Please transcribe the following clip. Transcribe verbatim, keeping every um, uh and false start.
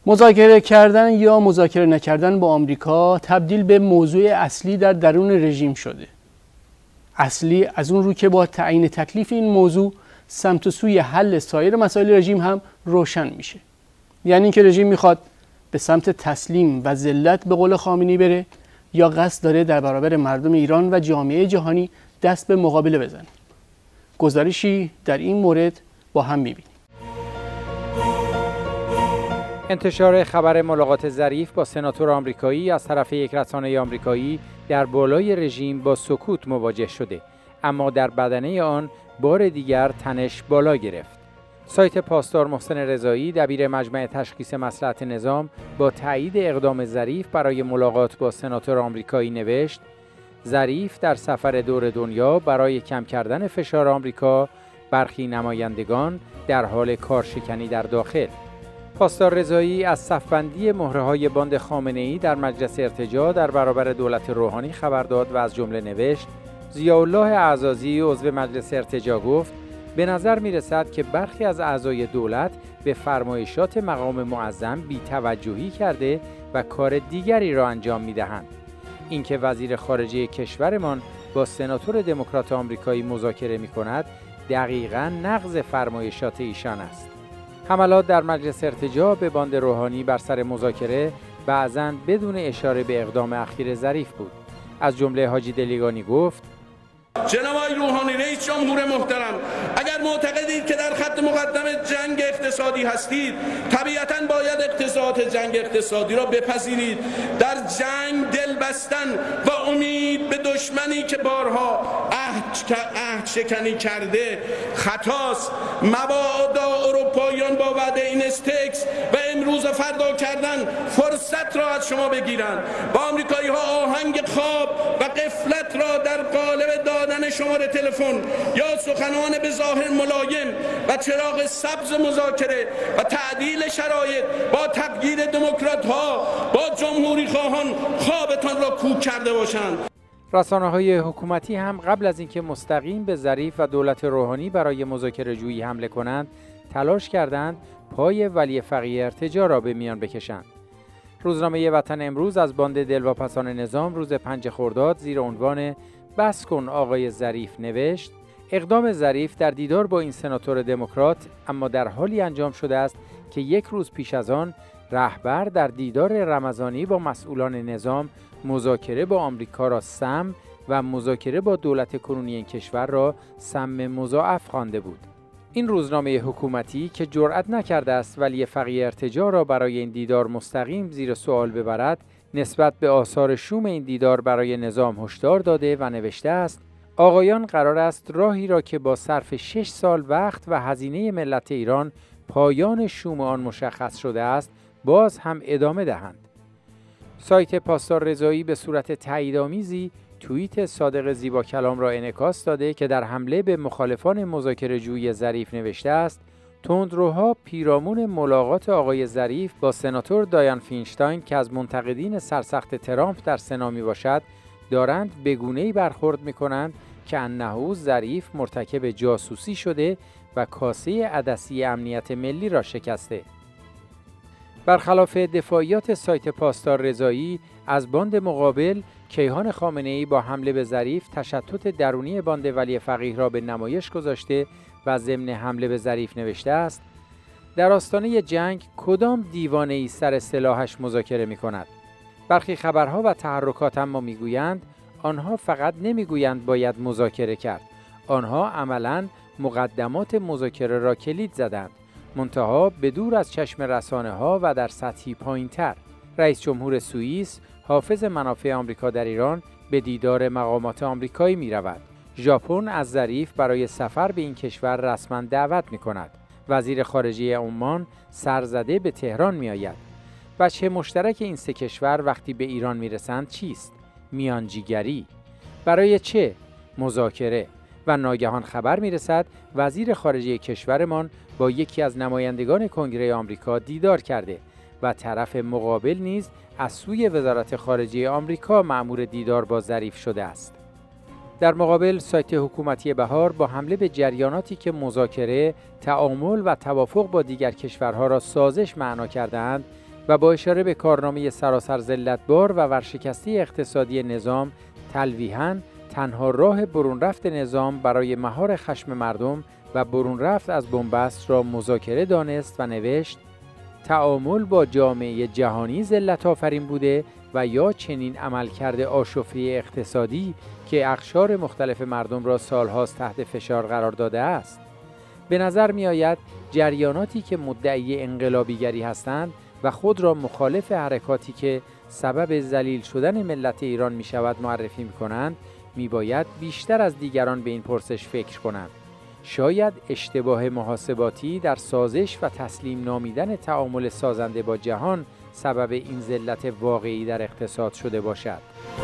مذاکره کردن یا مذاکره نکردن با آمریکا تبدیل به موضوع اصلی در درون رژیم شده. اصلی از اون رو که با تعیین تکلیف این موضوع سمت و سوی حل سایر مسائل رژیم هم روشن میشه. یعنی اینکه رژیم میخواد به سمت تسلیم و ذلت به قول خامنه‌ای بره یا قصد داره در برابر مردم ایران و جامعه جهانی دست به مقابله بزنه. گزارشی در این مورد با هم میبینیم. انتشار خبر ملاقات ظریف با سناتور آمریکایی از طرف یک رسانه آمریکایی در بالای رژیم با سکوت مواجه شده، اما در بدنه آن بار دیگر تنش بالا گرفت. سایت پاسدار محسن رضایی دبیر مجمع تشخیص مصلحت نظام با تایید اقدام ظریف برای ملاقات با سناتور آمریکایی نوشت: ظریف در سفر دور دنیا برای کم کردن فشار آمریکا، برخی نمایندگان در حال کارشکنی در داخل. پاسدار رضایی از صفبندی مهره‌های باند خامنه‌ای در مجلس ارتجاع در برابر دولت روحانی خبر داد و از جمله نوشت: ضیاءالله اعزازی عضو مجلس ارتجاع گفت به نظر می رسد که برخی از اعضای دولت به فرمایشات مقام معظم بی‌توجهی کرده و کار دیگری را انجام می دهند. اینکه وزیر خارجه کشورمان با سناتور دموکرات آمریکایی مذاکره می کند دقیقاً نقض فرمایشات ایشان است. حملات در مجلس ارتجاع به باند روحانی بر سر مذاکره بعضاً بدون اشاره به اقدام اخیر ظریف بود. از جمله حاجی دلیگانی گفت: جناب آقای روحانی رئیس جمهور محترم، اگر معتقدید که در خط مقدم جنگ اقتصادی هستید، طبیعتاً باید اقتصاد جنگ اقتصادی را بپذیرید. در جنگ دل بستن و امید به دشمنی که بارها عهد عهد شکنی کرده خطاست. مبادا اروپاییان با وعده این استکس و امروز و فردا کردن فرصت را از شما بگیرند. با آمریکایی ها آهنگ خواب و غفلت را در قالب دادن شماره تلفن یا سخنان به ظاهر ملایم و چراغ سبز مذاکره و تعدیل شرایط با تغییر دموکرات ها با جمهوری خواهان خوابتان را کوک کرده باشند. رسانه‌های حکومتی هم قبل از اینکه مستقیم به ظریف و دولت روحانی برای مذاکره جویی حمله کنند، تلاش کردند پای ولی فقیه ارتجاع را به میان بکشند. روزنامه وطن امروز از باند دلواپسان نظام روز پنج خرداد زیر عنوان بس کن آقای ظریف نوشت: اقدام ظریف در دیدار با این سناتور دموکرات اما در حالی انجام شده است که یک روز پیش از آن رهبر در دیدار رمضانی با مسئولان نظام مذاکره با آمریکا را سم و مذاکره با دولت کنونی این کشور را سم مضاعف خوانده بود. این روزنامه حکومتی که جرأت نکرده است ولی فقیه ارتجاع را برای این دیدار مستقیم زیر سوال ببرد، نسبت به آثار شوم این دیدار برای نظام هشدار داده و نوشته است: آقایان قرار است راهی را که با صرف شش سال وقت و هزینه ملت ایران پایان شوم آن مشخص شده است باز هم ادامه دهند. سایت پاسدار رضایی به صورت تاییدآمیزی توییت صادق زیبا کلام را انعکاس داده که در حمله به مخالفان مذاکره جویی ظریف نوشته است: تندروها پیرامون ملاقات آقای ظریف با سناتور دایان فینشتاین که از منتقدین سرسخت ترامپ در سنا می باشد، دارند به گونه‌ای برخورد می کنند که انه ظریف مرتکب جاسوسی شده و کاسه عدسی امنیت ملی را شکسته. برخلاف دفاعیات سایت پاسدار رضایی، از باند مقابل کیهان خامنه‌ای با حمله به ظریف تشتت درونی باند ولی فقیه را به نمایش گذاشته و ضمن حمله به ظریف نوشته است: در آستانه جنگ کدام دیوانه‌ای سر سلاحش مذاکره می‌کند؟ برخی خبرها و تحرکات اما می‌گویند آنها فقط نمی‌گویند باید مذاکره کرد، آنها عملاً مقدمات مذاکره را کلید زدند، منتها به دور از چشم رسانه‌ها و در سطحی پایین‌تر. رئیس جمهور سوئیس حافظ منافع آمریکا در ایران به دیدار مقامات آمریکایی می‌رود. ژاپن از ظریف برای سفر به این کشور رسما دعوت می‌کند. وزیر خارجه عمان سرزده به تهران می‌آید. وجه مشترک این سه کشور وقتی به ایران می‌رسند چیست؟ میانجیگری. برای چه؟ مذاکره. و ناگهان خبر می‌رسد وزیر خارجه کشورمان با یکی از نمایندگان کنگره آمریکا دیدار کرده و طرف مقابل نیز از سوی وزارت خارجه آمریکا مأمور دیدار با ظریف شده است. در مقابل سایت حکومتی بهار با حمله به جریاناتی که مذاکره، تعامل و توافق با دیگر کشورها را سازش معنا کردند، و با اشاره به کارنامه سراسر ذلتبار و ورشکسته اقتصادی نظام، تلویحاً تنها راه برون رفت نظام برای مهار خشم مردم و برون رفت از بنبست را مذاکره دانست و نوشت: تعامل با جامعه جهانی ذلت آفرین بوده و یا چنین عملکرد آشفته اقتصادی که اقشار مختلف مردم را سالهاست تحت فشار قرار داده است. به نظر می آید جریاناتی که مدعی انقلابیگری هستند و خود را مخالف حرکاتی که سبب ذلیل شدن ملت ایران می شود معرفی می کنند، می باید بیشتر از دیگران به این پرسش فکر کنند. شاید اشتباه محاسباتی در سازش و تسلیم نامیدن تعامل سازنده با جهان سبب این ذلت واقعی در اقتصاد شده باشد.